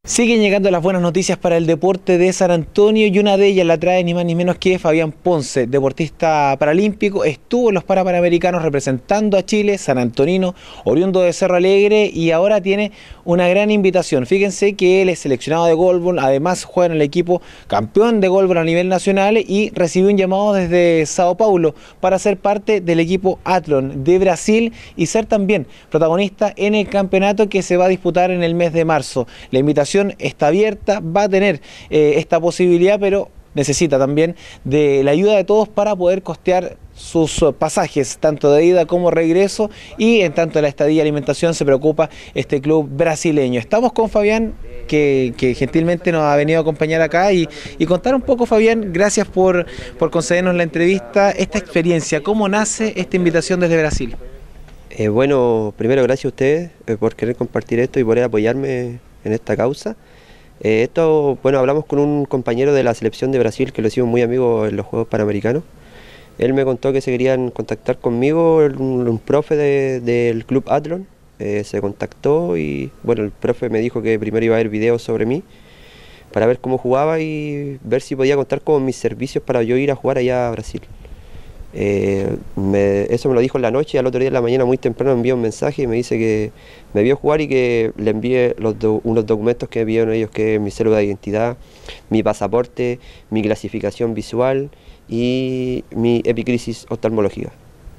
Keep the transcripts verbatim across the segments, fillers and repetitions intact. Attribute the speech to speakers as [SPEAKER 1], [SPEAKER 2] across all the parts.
[SPEAKER 1] Siguen llegando las buenas noticias para el deporte de San Antonio y una de ellas la trae ni más ni menos que Fabián Ponce, deportista paralímpico, estuvo en los Parapanamericanos representando a Chile, San Antonino, oriundo de Cerro Alegre y ahora tiene una gran invitación. Fíjense que él es seleccionado de goalball, además juega en el equipo campeón de goalball a nivel nacional y recibió un llamado desde Sao Paulo para ser parte del equipo Athlon de Brasil y ser también protagonista en el campeonato que se va a disputar en el mes de marzo. La invitación está abierta, va a tener eh, esta posibilidad, pero necesita también de la ayuda de todos para poder costear sus pasajes, tanto de ida como regreso, y en tanto la estadía y alimentación se preocupa este club brasileño. Estamos con Fabián, que, que gentilmente nos ha venido a acompañar acá y, y contar un poco, Fabián, gracias por, por concedernos la entrevista, esta experiencia, ¿cómo nace esta invitación desde Brasil?
[SPEAKER 2] Eh, bueno, primero gracias a ustedes eh, por querer compartir esto y por apoyarme en esta causa. Eh, esto, bueno, hablamos con un compañero de la selección de Brasil que lo hicimos muy amigos en los Juegos Panamericanos. Él me contó que se querían contactar conmigo, un, un profe de, del club Athlon, eh, se contactó y bueno, el profe me dijo que primero iba a ver videos sobre mí para ver cómo jugaba y ver si podía contar con mis servicios para yo ir a jugar allá a Brasil. Eh, me, eso me lo dijo en la noche y al otro día en la mañana muy temprano me envió un mensaje y me dice que me vio jugar y que le envié los do, unos documentos que me pidieron ellos, que es mi cédula de identidad, mi pasaporte, mi clasificación visual y mi epicrisis oftalmológica.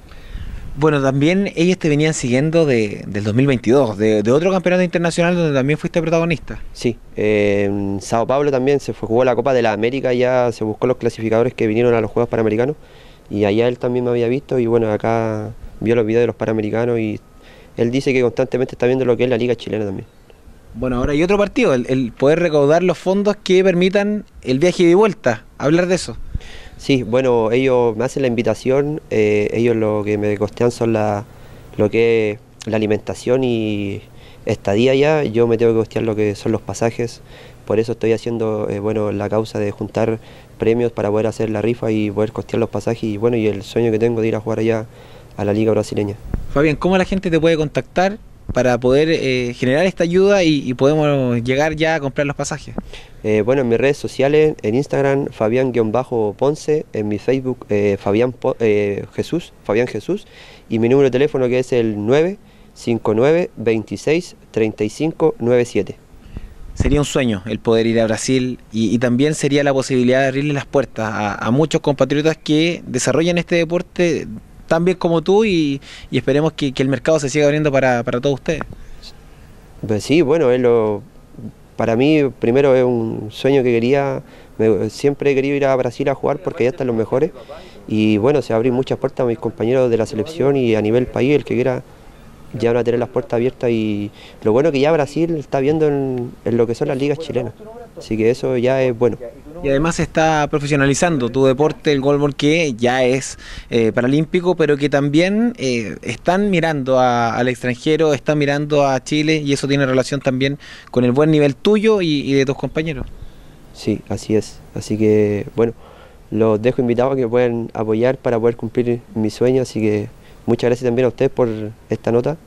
[SPEAKER 1] Bueno, también ellos te venían siguiendo de, del dos mil veintidós, de, de otro campeonato internacional donde también fuiste protagonista.
[SPEAKER 2] Sí, eh, en Sao Paulo también se fue, jugó la Copa de la América, ya se buscó los clasificadores que vinieron a los Juegos Panamericanos. Y allá él también me había visto y bueno, acá vio los videos de los Panamericanos y él dice que constantemente está viendo lo que es la Liga Chilena también.
[SPEAKER 1] Bueno, ahora hay otro partido, el, el poder recaudar los fondos que permitan el viaje de vuelta, hablar de eso.
[SPEAKER 2] Sí, bueno, ellos me hacen la invitación, eh, ellos lo que me costean son la, lo que es la alimentación y estadía allá, yo me tengo que costear lo que son los pasajes, por eso estoy haciendo eh, bueno, la causa de juntar premios para poder hacer la rifa y poder costear los pasajes y bueno, y el sueño que tengo de ir a jugar allá a la Liga Brasileña.
[SPEAKER 1] Fabián, ¿cómo la gente te puede contactar para poder eh, generar esta ayuda y, y podemos llegar ya a comprar los pasajes?
[SPEAKER 2] Eh, bueno, en mis redes sociales, en Instagram, Fabián-Ponce, en mi Facebook, eh, Fabián eh, Jesús, Fabián Jesús, y mi número de teléfono que es el nueve cinco nueve, veintiséis, treinta y cinco, noventa y siete.
[SPEAKER 1] Sería un sueño el poder ir a Brasil y, y también sería la posibilidad de abrirle las puertas a, a muchos compatriotas que desarrollan este deporte tan bien como tú y, y esperemos que, que el mercado se siga abriendo para, para todos ustedes.
[SPEAKER 2] Pues sí, bueno, es lo, para mí primero es un sueño que quería, me, siempre he querido ir a Brasil a jugar porque allá están los mejores y bueno, se abren muchas puertas a mis compañeros de la selección y a nivel país, el que quiera ya van a tener las puertas abiertas y lo bueno que ya Brasil está viendo en, en lo que son las ligas chilenas, así que eso ya es bueno.
[SPEAKER 1] Y además se está profesionalizando tu deporte, el goalball, que ya es eh, paralímpico, pero que también eh, están mirando a, al extranjero, están mirando a Chile y eso tiene relación también con el buen nivel tuyo y, y de tus compañeros.
[SPEAKER 2] Sí, así es, así que bueno, los dejo invitados a que puedan apoyar para poder cumplir mi sueño, así que muchas gracias también a ustedes por esta nota.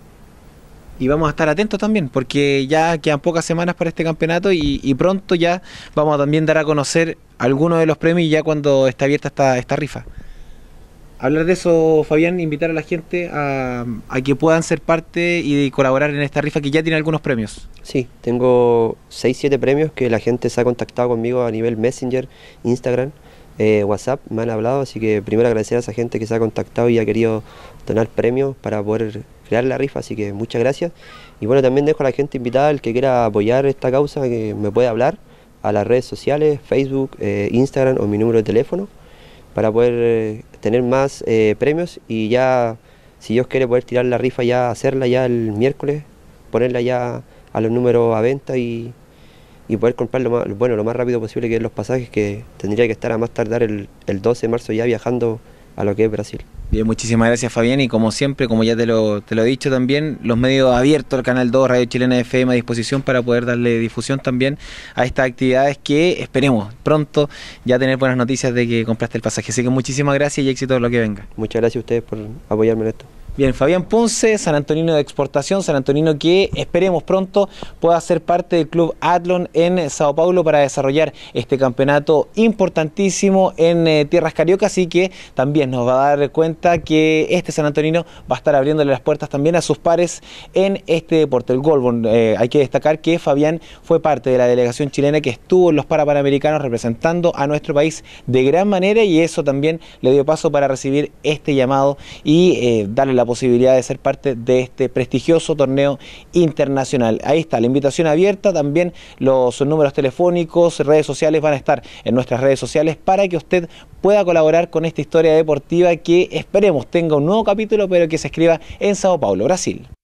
[SPEAKER 1] Y vamos a estar atentos también, porque ya quedan pocas semanas para este campeonato y, y pronto ya vamos a también dar a conocer algunos de los premios ya cuando está abierta esta, esta rifa. Hablar de eso, Fabián, invitar a la gente a, a que puedan ser parte y colaborar en esta rifa que ya tiene algunos premios.
[SPEAKER 2] Sí, tengo seis siete premios que la gente se ha contactado conmigo a nivel Messenger, Instagram, Eh, WhatsApp, me han hablado, así que primero agradecer a esa gente que se ha contactado y ha querido donar premios para poder crear la rifa, así que muchas gracias. Y bueno, también dejo a la gente invitada, el que quiera apoyar esta causa, que me puede hablar a las redes sociales, Facebook, eh, Instagram o mi número de teléfono, para poder eh, tener más eh, premios y ya, si Dios quiere, poder tirar la rifa ya, hacerla ya el miércoles, ponerla ya a los números a venta y y poder comprar lo más, bueno, lo más rápido posible, que es los pasajes, que tendría que estar a más tardar el, el doce de marzo ya viajando a lo que es Brasil.
[SPEAKER 1] Bien, muchísimas gracias, Fabián, y como siempre, como ya te lo, te lo he dicho también, los medios abiertos, el Canal dos, Radio Chilena F M a disposición para poder darle difusión también a estas actividades que esperemos pronto ya tener buenas noticias de que compraste el pasaje. Así que muchísimas gracias y éxito en lo que venga.
[SPEAKER 2] Muchas gracias a ustedes por apoyarme en esto.
[SPEAKER 1] Bien, Fabián Ponce, San Antonino de exportación, San Antonino que esperemos pronto pueda ser parte del Club Athlon en Sao Paulo para desarrollar este campeonato importantísimo en eh, tierras cariocas, y que también nos va a dar cuenta que este San Antonino va a estar abriéndole las puertas también a sus pares en este deporte, el golbol. Eh, hay que destacar que Fabián fue parte de la delegación chilena que estuvo en los Parapanamericanos representando a nuestro país de gran manera, y eso también le dio paso para recibir este llamado y eh, darle la posibilidad de ser parte de este prestigioso torneo internacional. Ahí está la invitación abierta, también los números telefónicos, redes sociales van a estar en nuestras redes sociales para que usted pueda colaborar con esta historia deportiva que esperemos tenga un nuevo capítulo, pero que se escriba en Sao Paulo, Brasil.